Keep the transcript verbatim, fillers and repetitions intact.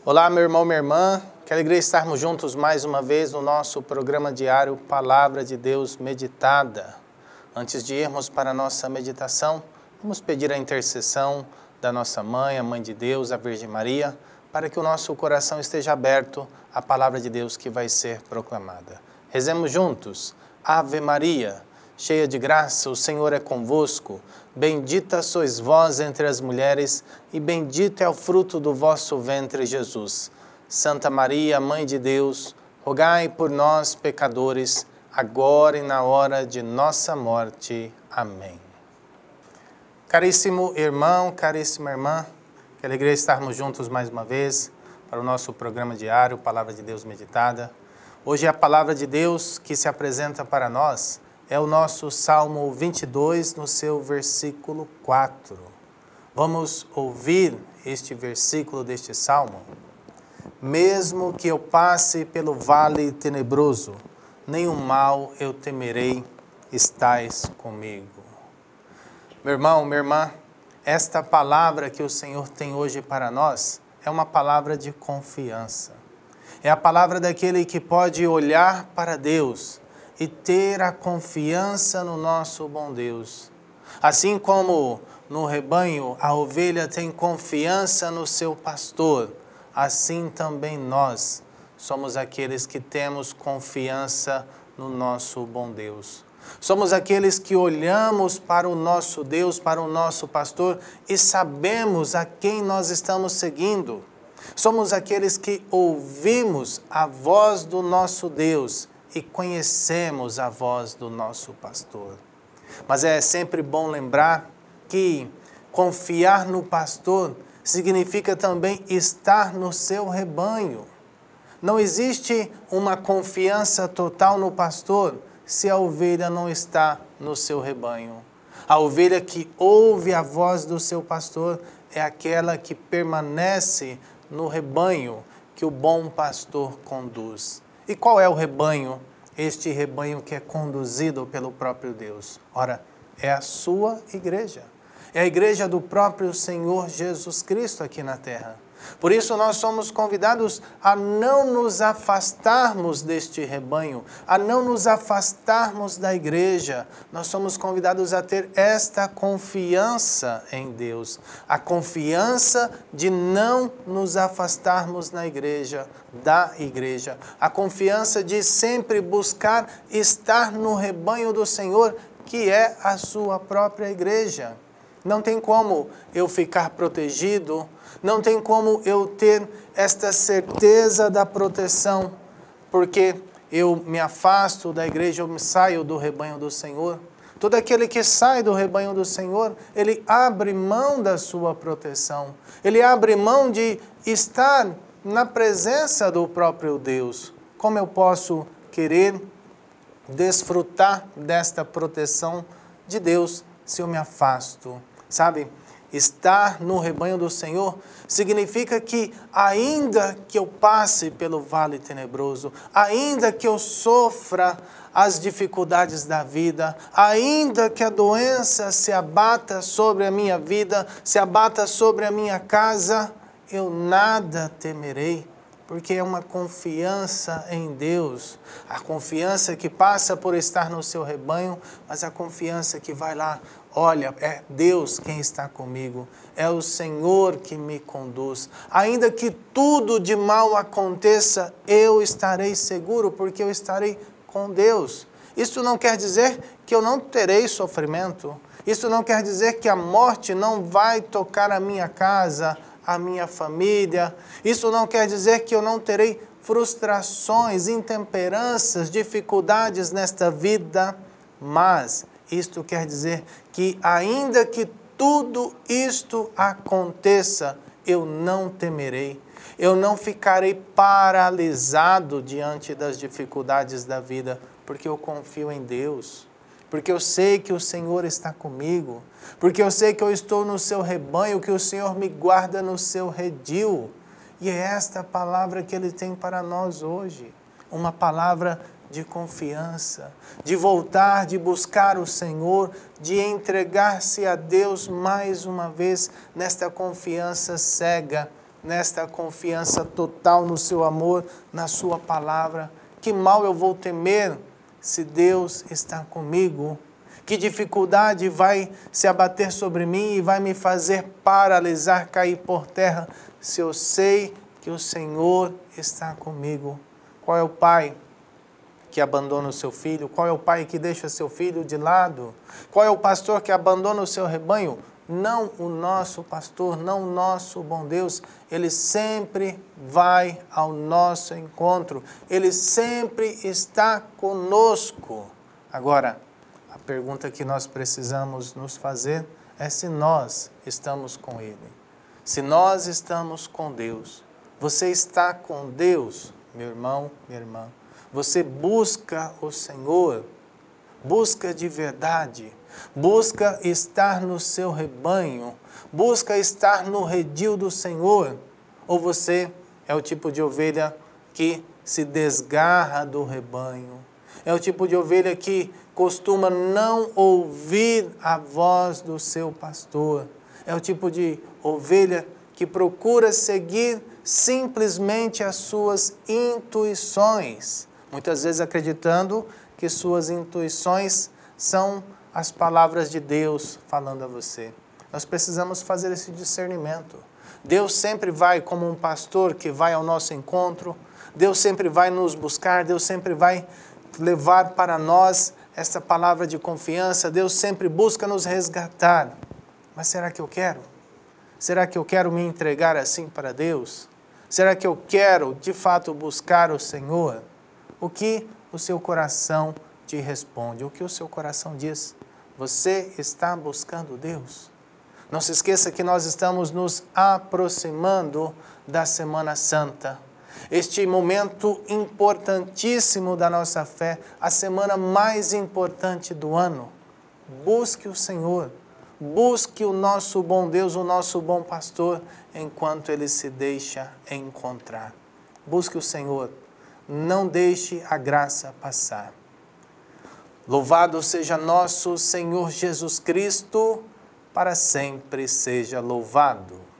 Olá, meu irmão, minha irmã. Que alegria estarmos juntos mais uma vez no nosso programa diário Palavra de Deus Meditada. Antes de irmos para a nossa meditação, vamos pedir a intercessão da nossa mãe, a Mãe de Deus, a Virgem Maria, para que o nosso coração esteja aberto à Palavra de Deus que vai ser proclamada. Rezemos juntos. Ave Maria, cheia de graça, o Senhor é convosco. Bendita sois vós entre as mulheres, e bendito é o fruto do vosso ventre, Jesus. Santa Maria, Mãe de Deus, rogai por nós, pecadores, agora e na hora de nossa morte. Amém. Caríssimo irmão, caríssima irmã, que alegria estarmos juntos mais uma vez para o nosso programa diário, Palavra de Deus Meditada. Hoje a Palavra de Deus que se apresenta para nós é o nosso Salmo vinte e dois, no seu versículo quatro. Vamos ouvir este versículo deste Salmo. Mesmo que eu passe pelo vale tenebroso, nenhum mal eu temerei, estais comigo. Meu irmão, minha irmã, esta palavra que o Senhor tem hoje para nós é uma palavra de confiança. É a palavra daquele que pode olhar para Deus e ter a confiança no nosso bom Deus. Assim como no rebanho a ovelha tem confiança no seu pastor, assim também nós somos aqueles que temos confiança no nosso bom Deus. Somos aqueles que olhamos para o nosso Deus, para o nosso pastor e sabemos a quem nós estamos seguindo. Somos aqueles que ouvimos a voz do nosso Deus e conhecemos a voz do nosso pastor. Mas é sempre bom lembrar que confiar no pastor significa também estar no seu rebanho. Não existe uma confiança total no pastor se a ovelha não está no seu rebanho. A ovelha que ouve a voz do seu pastor é aquela que permanece no rebanho que o bom pastor conduz. E qual é o rebanho? Este rebanho que é conduzido pelo próprio Deus. Ora, é a sua igreja. É a igreja do próprio Senhor Jesus Cristo aqui na terra. Por isso nós somos convidados a não nos afastarmos deste rebanho, a não nos afastarmos da igreja. Nós somos convidados a ter esta confiança em Deus, a confiança de não nos afastarmos na igreja, da igreja, a confiança de sempre buscar estar no rebanho do Senhor, que é a sua própria igreja. Não tem como eu ficar protegido, não tem como eu ter esta certeza da proteção, porque eu me afasto da igreja, eu me saio do rebanho do Senhor. Todo aquele que sai do rebanho do Senhor, ele abre mão da sua proteção. Ele abre mão de estar na presença do próprio Deus. Como eu posso querer desfrutar desta proteção de Deus se eu me afasto? Sabe, estar no rebanho do Senhor significa que ainda que eu passe pelo vale tenebroso, ainda que eu sofra as dificuldades da vida, ainda que a doença se abata sobre a minha vida, se abata sobre a minha casa, eu nada temerei, porque é uma confiança em Deus, a confiança que passa por estar no seu rebanho, mas a confiança que vai lá, olha, é Deus quem está comigo, é o Senhor que me conduz. Ainda que tudo de mal aconteça, eu estarei seguro, porque eu estarei com Deus. Isso não quer dizer que eu não terei sofrimento, isso não quer dizer que a morte não vai tocar a minha casa, a minha família. Isso não quer dizer que eu não terei frustrações, intemperanças, dificuldades nesta vida, mas isto quer dizer que ainda que tudo isto aconteça, eu não temerei, eu não ficarei paralisado diante das dificuldades da vida, porque eu confio em Deus. Porque eu sei que o Senhor está comigo, porque eu sei que eu estou no seu rebanho, que o Senhor me guarda no seu redil. E é esta a palavra que Ele tem para nós hoje, uma palavra de confiança, de voltar, de buscar o Senhor, de entregar-se a Deus mais uma vez nesta confiança cega, nesta confiança total no seu amor, na sua palavra. Que mal eu vou temer se Deus está comigo? Que dificuldade vai se abater sobre mim e vai me fazer paralisar, cair por terra, se eu sei que o Senhor está comigo? Qual é o pai que abandona o seu filho? Qual é o pai que deixa seu filho de lado? Qual é o pastor que abandona o seu rebanho? Não o nosso pastor, não o nosso bom Deus. Ele sempre vai ao nosso encontro. Ele sempre está conosco. Agora, a pergunta que nós precisamos nos fazer é se nós estamos com Ele. Se nós estamos com Deus. Você está com Deus, meu irmão, minha irmã. Você busca o Senhor. Busca de verdade. Busca estar no seu rebanho. Busca estar no redil do Senhor. Ou você é o tipo de ovelha que se desgarra do rebanho. É o tipo de ovelha que costuma não ouvir a voz do seu pastor. É o tipo de ovelha que procura seguir simplesmente as suas intuições. Muitas vezes acreditando que suas intuições são as palavras de Deus falando a você. Nós precisamos fazer esse discernimento. Deus sempre vai como um pastor que vai ao nosso encontro. Deus sempre vai nos buscar. Deus sempre vai levar para nós essa palavra de confiança. Deus sempre busca nos resgatar. Mas será que eu quero? Será que eu quero me entregar assim para Deus? Será que eu quero, de fato, buscar o Senhor? O que o seu coração te responde? O que o seu coração diz? Você está buscando Deus? Não se esqueça que nós estamos nos aproximando da Semana Santa. Este momento importantíssimo da nossa fé, a semana mais importante do ano. Busque o Senhor, busque o nosso bom Deus, o nosso bom pastor, enquanto Ele se deixa encontrar. Busque o Senhor, não deixe a graça passar. Louvado seja nosso Senhor Jesus Cristo, para sempre seja louvado.